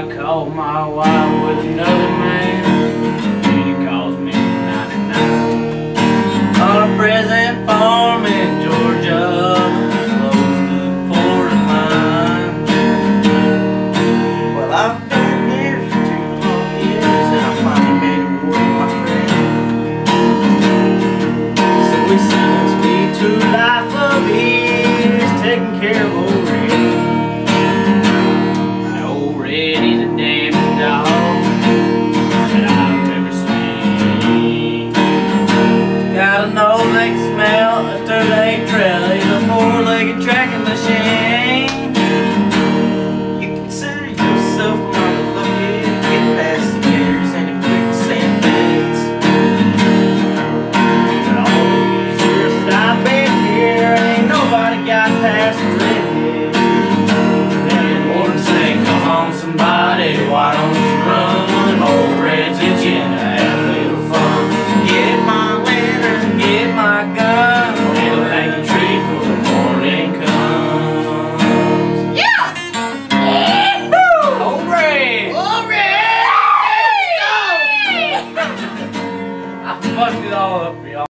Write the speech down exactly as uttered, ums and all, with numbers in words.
I called my wife with another man, and he calls me ninety-nine. On a present farm in Georgia, close to the Florida line. Well, I've been here for two long years, and I finally made it work, my friend. So he sentenced me to life of ease, taking care of old Red. And old Red, he's the damnedest dog that I've ever seen. Got a nose they can smell a third-leg trail. He's a four-legged tracking machine. You consider yourself mighty lucky to get past the gators and the quicksand beds. But all these years that I've been here, ain't nobody got past the red. And Lord say, come on somebody, why don't you